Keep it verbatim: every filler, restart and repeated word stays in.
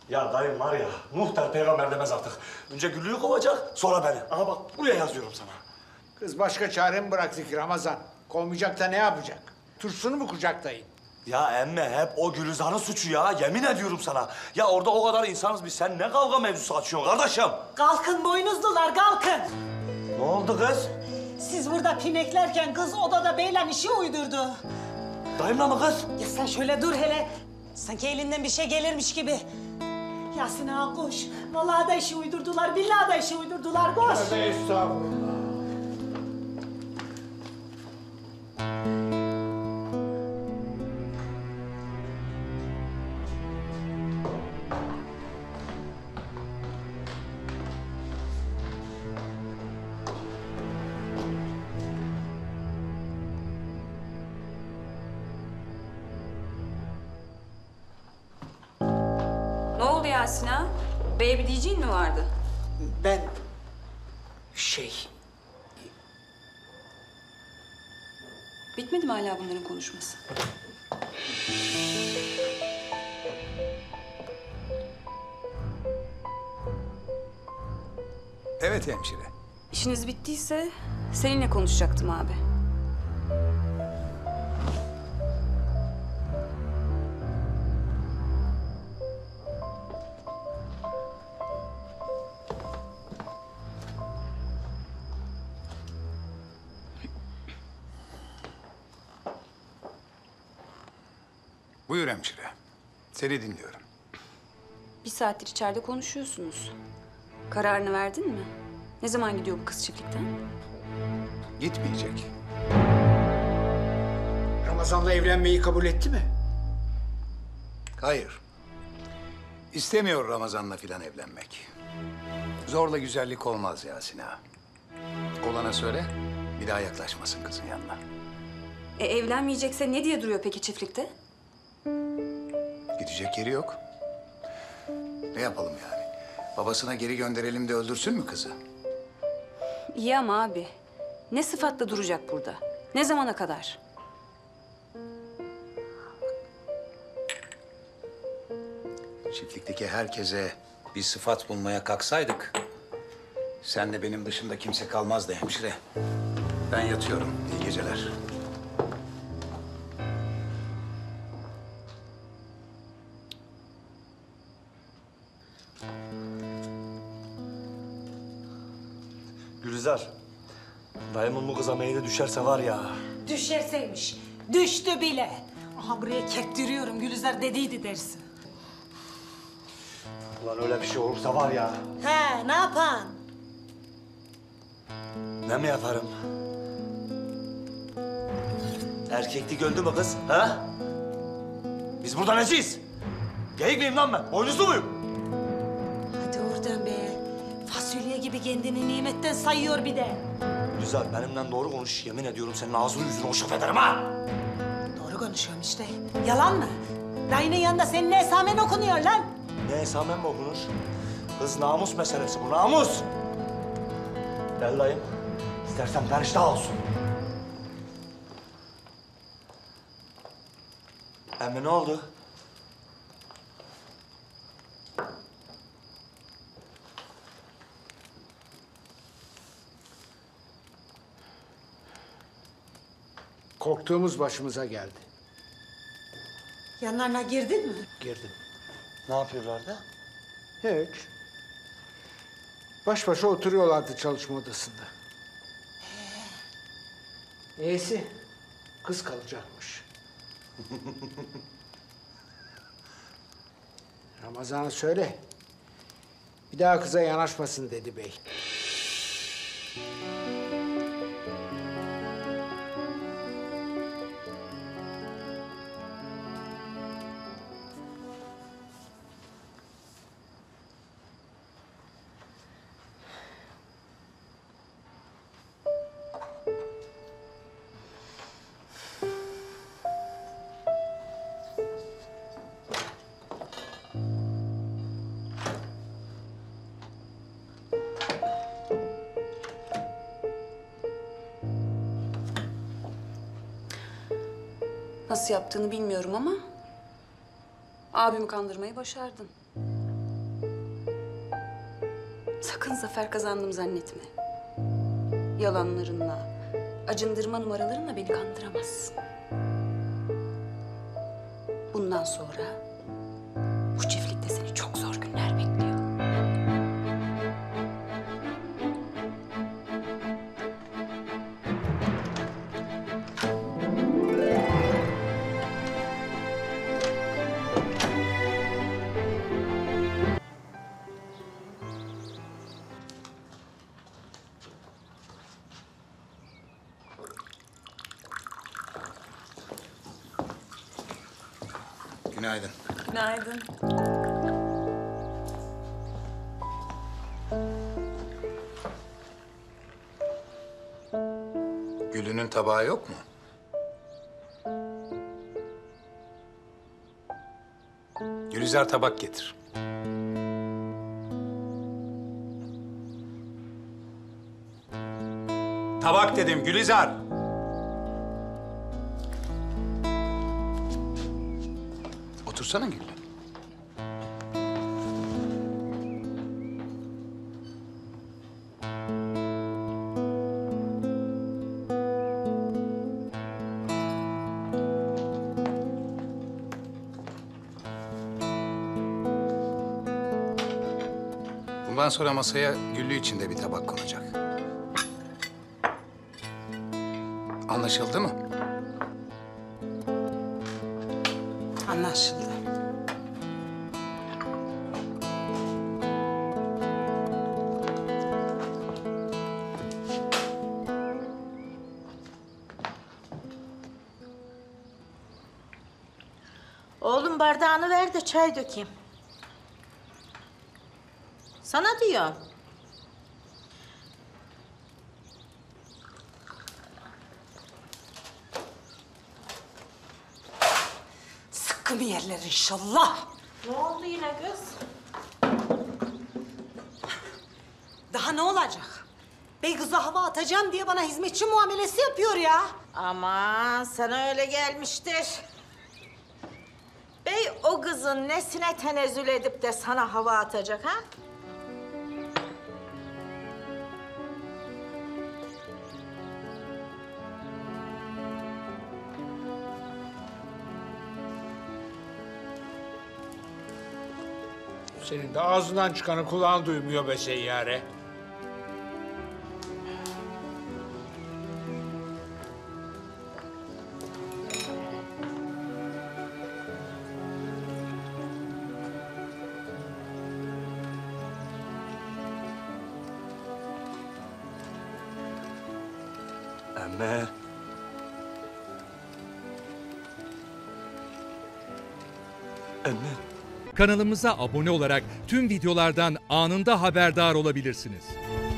Ya dayım var ya, muhtar peygamber demez artık. Önce Güllü'yü kovacak, sonra beni. Aha bak, buraya yazıyorum sana. Kız başka çare mi bıraktı ki Ramazan? Kovmayacak da ne yapacak? Turşusunu mu kucaklayın? Ya emme hep o Gülizar'ın suçu ya, yemin ediyorum sana. Ya orada o kadar insanız biz, sen ne kavga mevzusu açıyorsun kardeşim? Kalkın boynuzlular, kalkın. Ne oldu kız? Siz burada pineklerken kız odada beyle işi uydurdu. Dayımla mı kız? Ya sen şöyle dur hele. Sanki elinden bir şey gelirmiş gibi. Yasin ağa koş. Vallahi da işi uydurdular, billahi da işi uydurdular. Koş. Tövbe estağfurullah. Ne oldu Yasin ağa? Beye bir diyeceğin mi vardı? Ben... şey... Bitmedi mi hala bunların konuşması? Evet hemşire. İşiniz bittiyse seninle konuşacaktım abi. Buyur hemşire. Seni dinliyorum. Bir saattir içeride konuşuyorsunuz. Kararını verdin mi? Ne zaman gidiyor bu kız çiftlikten? Gitmeyecek. Ramazan'la evlenmeyi kabul etti mi? Hayır. İstemiyor Ramazan'la filan evlenmek. Zorla güzellik olmaz Yasin ağa. Olana söyle, bir daha yaklaşmasın kızın yanına. E evlenmeyecekse ne diye duruyor peki çiftlikte? Gidecek yeri yok. Ne yapalım yani? Babasına geri gönderelim de öldürsün mü kızı? İyi ama abi. Ne sıfatla duracak burada? Ne zamana kadar? Çiftlikteki herkese bir sıfat bulmaya kalksaydık... ...sen de benim dışında kimse kalmazdı hemşire. Ben yatıyorum. İyi geceler. Gülizar, dayımın bu kıza meyli düşerse var ya... Düşerseymiş. Düştü bile. Aha buraya kektiriyorum, Gülizar dediydi dersin. Ulan öyle bir şey olursa var ya... He, ne yapan? Ne mi yaparım? Erkeklik öldü mü kız, ha? Biz burada neciyiz? Geyik miyim lan ben? Boynuzlu muyum? Hadi oradan be. Fasulye gibi kendini nimetten sayıyor bir de. Güzel, benimle doğru konuş. Yemin ediyorum senin ağzını yüzünü hoşaf ederim ha! Doğru konuşuyorum işte. Yalan mı? Dayının yanında senin ne esamen okunuyor lan? Ne esamen mi okunur? Kız namus meselesi bu, namus! Gel dayım, istersen periştah olsun. Emmi ne oldu? Korktuğumuz başımıza geldi. Yanlarına girdin mi? Girdim. Ne yapıyorlardı? Hiç. Baş başa oturuyorlardı çalışma odasında. Neyse, kız kalacakmış. Ramazan'a söyle. Bir daha kıza yanaşmasın dedi bey. Nasıl yaptığını bilmiyorum ama... ...abimi kandırmayı başardın. Sakın zafer kazandım zannetme. Yalanlarınla, acındırma numaralarınla beni kandıramazsın. Bundan sonra bu çiftlikte seni çok zor günler bekliyor. Günaydın. Günaydın. Gülünün tabağı yok mu? Gülizar tabak getir. Tabak dedim Gülizar. Otursana Güllü. Bundan sonra masaya Güllü için de bir tabak konacak. Anlaşıldı mı? Anlaşıldı. Oğlum bardağını ver de çay dökeyim. Sana diyorum. Sıkkımı yerler inşallah. Ne oldu yine kız? Daha ne olacak? Bey kıza hava atacağım diye bana hizmetçi muamelesi yapıyor ya. Aman sana öyle gelmiştir. Bey o kızın nesine tenezzül edip de sana hava atacak ha? Senin de ağzından çıkanı kulağın duymuyor be seyyare. Emme. Emme. Kanalımıza abone olarak tüm videolardan anında haberdar olabilirsiniz.